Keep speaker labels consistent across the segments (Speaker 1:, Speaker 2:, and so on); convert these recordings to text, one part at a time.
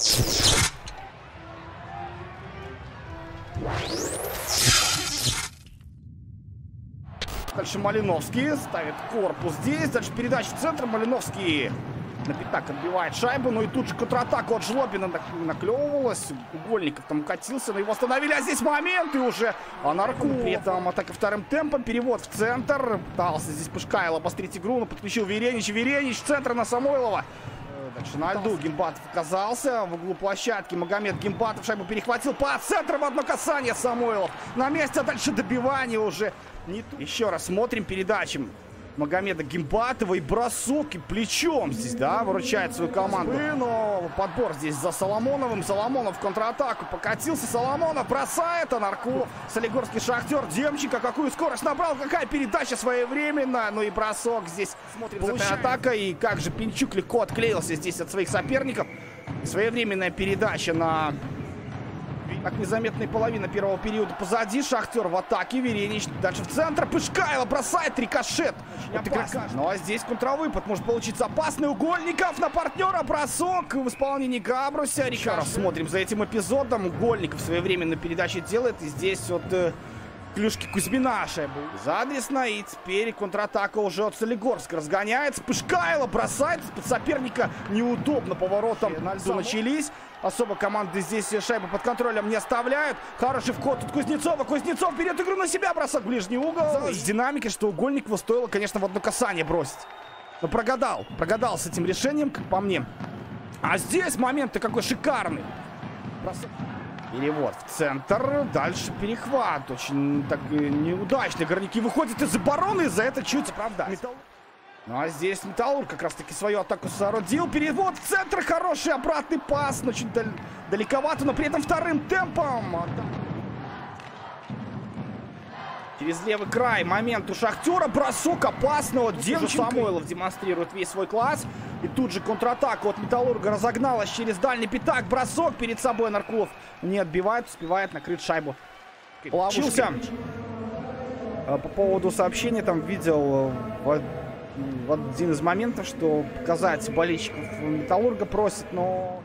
Speaker 1: Дальше Малиновский ставит корпус здесь. Дальше передача в центр. Малиновский на пятак отбивает шайбу. Ну и тут же контратака от Жлобина наклевывалась. Угольников там укатился, но его остановили. А здесь момент и уже Анаркулов. При этом атака вторым темпом. Перевод в центр. Пытался здесь Пышкайло обострить игру, но подключил Веренич. Веренич в центр на Самойлова. Дальше на льду Гимбатов оказался в углу площадки. Магомед Гимбатов шайбу перехватил по центру в одно касание. Самойлов на месте, а дальше добивание уже. Еще раз смотрим передачи Магомеда Гимбатова и бросок и плечом здесь, да, выручает свою команду. Но подбор здесь за Соломоновым. Соломонов в контратаку покатился. Соломонов бросает, Анаркулов. Солигорский Шахтер. Демченко какую скорость набрал, какая передача своевременная. Ну и бросок здесь. Смотрим за этой атакой. И как же Пинчук легко отклеился здесь от своих соперников. Своевременная передача на... Так, незаметная половина первого периода позади. Шахтер в атаке. Веренич дальше в центр. Пышкайло бросает рикошет. Ну а здесь контравыпад. Может получиться опасный. Угольников на партнера. Бросок в исполнении Габруся. Еще раз смотрим за этим эпизодом. Угольников своевременно передачи делает. И здесь вот клюшки Кузьмина шайбу задресно. И теперь контратака уже от Солигорска разгоняется. Пышкайло бросает под соперника. Неудобно поворотом на льду начались. Особо команды здесь шайбу под контролем не оставляют. Хороший вход от Кузнецова. Кузнецов берет игру на себя. Бросок в ближний угол. С динамикой, что Угольникову стоило, конечно, в одно касание бросить. Но прогадал. Прогадал с этим решением, как по мне. А здесь момент-то какой шикарный. Бросок. Перевод в центр. Дальше перехват. Очень так неудачно. Горняки выходят из обороны. За это чуть оправдать. Ну а здесь Металлург как раз таки свою атаку соорудил. Перевод в центр. Хороший обратный пас. Но очень далековато, но при этом вторым темпом. Через левый край. Момент у Шахтера. Бросок опасного. Демченко. Самойлов демонстрирует весь свой класс. И тут же контратака от Металлурга разогналась через дальний пятак. Бросок перед собой. Анаркулов не отбивает. Успевает накрыть шайбу. Получился. По поводу сообщения там видел... В один из моментов, что показать болельщиков Металлурга просит, но...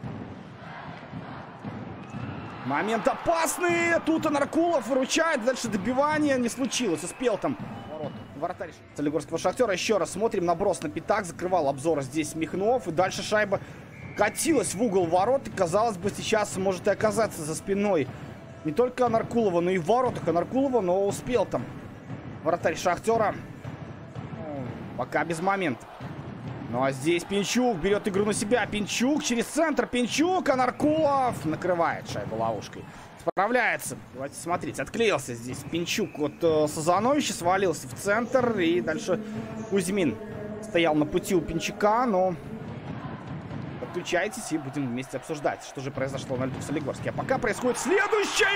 Speaker 1: Момент опасный! Тут Анаркулов выручает, дальше добивание не случилось. Успел там вратарь Солигорского Шахтера. Еще раз смотрим, наброс на пятак, закрывал обзор здесь Михнов. И дальше шайба катилась в угол ворот. И, казалось бы, сейчас может и оказаться за спиной не только Анаркулова, но и в воротах Анаркулова, но успел там вратарь Шахтера. Пока без момента. Ну а здесь Пинчук берет игру на себя. Пинчук через центр. Пинчук. Анаркулов накрывает шайбу ловушкой. Справляется. Давайте смотреть. Отклеился здесь Пинчук от Сазановича. Свалился в центр. И дальше Кузьмин стоял на пути у Пинчука. Но подключайтесь и будем вместе обсуждать, что же произошло на льду в Солигорске. А пока происходит следующее.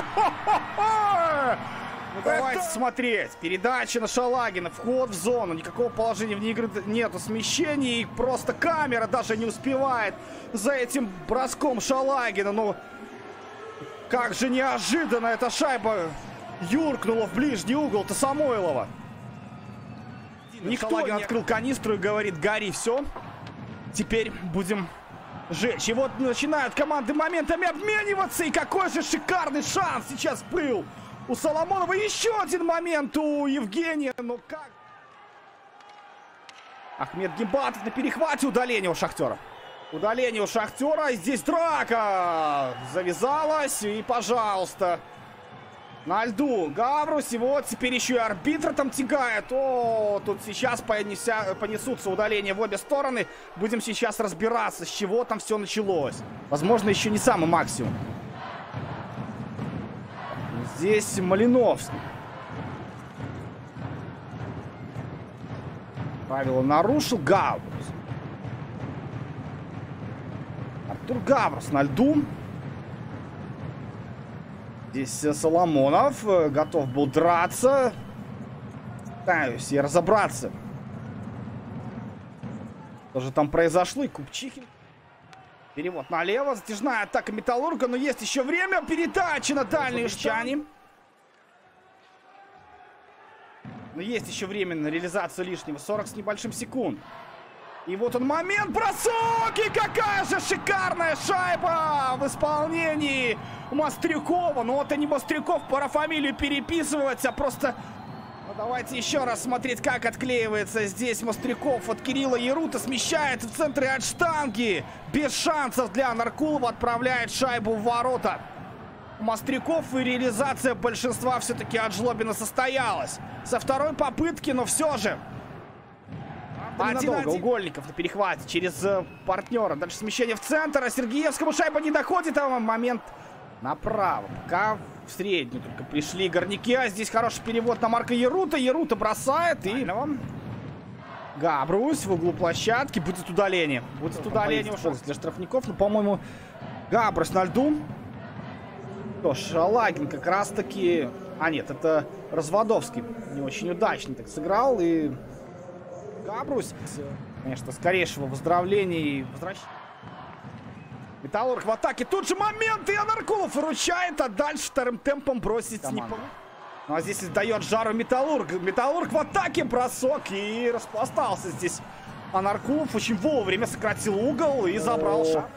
Speaker 1: Ну, давайте смотреть. Передача на Шалагина. Вход в зону. Никакого положения вне игры нету. Смещений. Просто камера даже не успевает за этим броском Шалагина. Ну, как же неожиданно эта шайба юркнула в ближний угол-то Самойлова. Никто не открыл канистру и говорит: гори, все. Теперь будем жечь. И вот начинают команды моментами обмениваться. И какой же шикарный шанс сейчас был у Соломонова. Еще один момент у Евгения. Ну как? Ахмед Гимбатов на перехвате. Удаление у Шахтера. Удаление у Шахтера. И здесь драка завязалась. И, пожалуйста, на льду Гаврус. И вот теперь еще и арбитр там тягает. О, тут сейчас понесутся удаления в обе стороны. Будем сейчас разбираться, с чего там все началось. Возможно, еще не самый максимум. Здесь Малиновский. Правило нарушил Гаврус. Артур Гаврус на льду. Здесь Соломонов готов был драться. Пытаюсь я разобраться, что же там произошло. И Купчихин. Перевод налево. Затяжная атака Металлурга. Но есть еще время. Передача на дальние штани. Но есть еще время на реализацию лишнего. 40 с небольшим секунд. И вот он момент, бросок, и какая же шикарная шайба в исполнении Мастрюкова. Ну вот и не Мастрюков, пора фамилию переписывать, а просто... Ну, давайте еще раз смотреть, как отклеивается здесь Мастрюков от Кирилла Ярута. Смещает в центре от штанги. Без шансов для Наркулова отправляет шайбу в ворота. Мастрюков, и реализация большинства все-таки от Жлобина состоялась. Со второй попытки, но все же... Ненадолго Угольников на перехвате через партнера. Дальше смещение в центр, а Сергеевскому шайба не доходит, а момент направо. Пока в среднюю только пришли горняки, а здесь хороший перевод на Марка Ярута. Ярута бросает и... Габрус в углу площадки. Будет удаление. Будет удаление уже для штрафников. Но, по-моему, Габрус на льду. Что ж, Шалагин как раз-таки... А нет, это Разводовский. Не очень удачно так сыграл. И... Габрус, конечно, скорейшего выздоровления и возвращения. Металлург в атаке. Тут же момент, и Анаркулов выручает, а дальше вторым темпом бросить не получится. Ну а здесь дает жару Металлург. Металлург в атаке, бросок, и распластался здесь Анаркулов. Очень вовремя сократил угол и забрал шаг.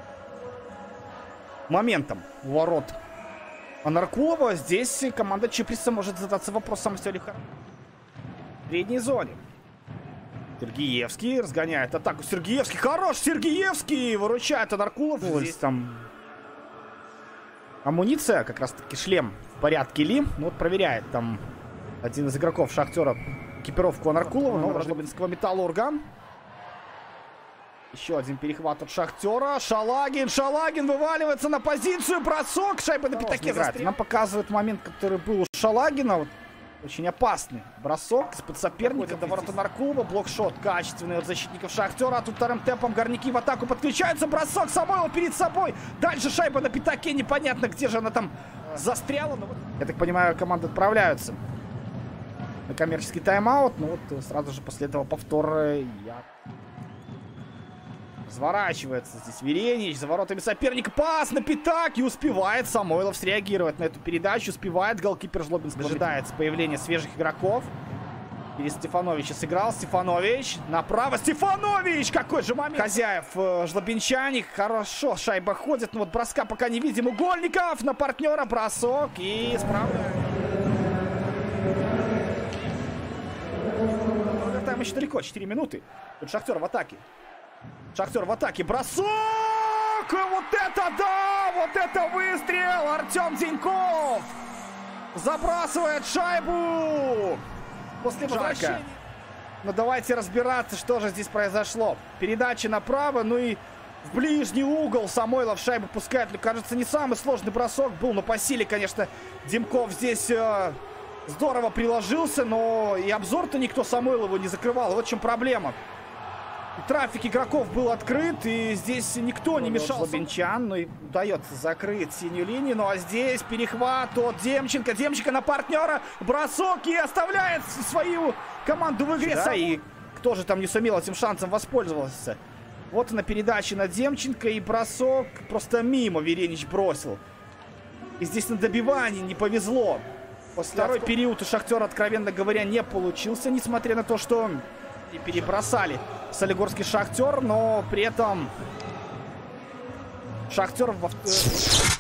Speaker 1: Моментом у ворот Анаркулова. Здесь команда Чиприса может задаться вопросом, все ли хорошо в средней зоне. Сергеевский разгоняет атаку. Сергеевский хорош! Сергеевский выручает Анаркулов. Здесь там амуниция, как раз таки шлем в порядке ли. Ну вот проверяет там один из игроков Шахтера экипировку Анаркулова, нового жлобинского Металлурга. Еще один перехват от Шахтера. Шалагин. Шалагин вываливается на позицию. Бросок. Шайба на пятаке застрял. Нам показывает момент, который был у Шалагина. Вот. Очень опасный бросок из-под соперника до ворота Наркулова. Блокшот качественный от защитников Шахтера. А тут вторым темпом горняки в атаку подключаются. Бросок Самойлов перед собой. Дальше шайба на пятаке. Непонятно, где же она там застряла. Но вот, я так понимаю, команды отправляются на коммерческий тайм-аут. Ну вот сразу же после этого повтора разворачивается здесь Веренич за воротами соперника. Пас на пятак. И успевает Самойлов среагировать на эту передачу. Успевает голкипер Жлобинска. Дожидается появления свежих игроков. Или Стефановича сыграл. Стефанович направо. Стефанович! Какой же момент! Хозяев жлобинчане. Хорошо шайба ходит. Но вот броска пока не видим. Угольников на партнера. Бросок. И справляет. Овертайм еще далеко. 4 минуты. Тут Шахтер в атаке. Шахтер в атаке. Бросок! Вот это да! Вот это выстрел! Артем Деньков забрасывает шайбу после возвращения. Но давайте разбираться, что же здесь произошло. Передача направо, ну и в ближний угол Самойлов шайбу пускает. Мне кажется, не самый сложный бросок был, но по силе, конечно, Демков здесь здорово приложился, но и обзор-то никто Самойлову не закрывал. Вот в чем проблема. Трафик игроков был открыт, и здесь никто не мешал Жлобинчан. Ну и удается закрыть синюю линию. Ну а здесь перехват от Демченко. Демченко на партнера. Бросок и оставляет свою команду в игре. Да, и кто же там не сумел этим шансом воспользоваться? Вот она передача на Демченко, и бросок просто мимо Веренич бросил. И здесь на добивании не повезло. Второй период у Шахтера, откровенно говоря, не получился, несмотря на то, что и перебросали Солигорский Шахтер, но при этом Шахтер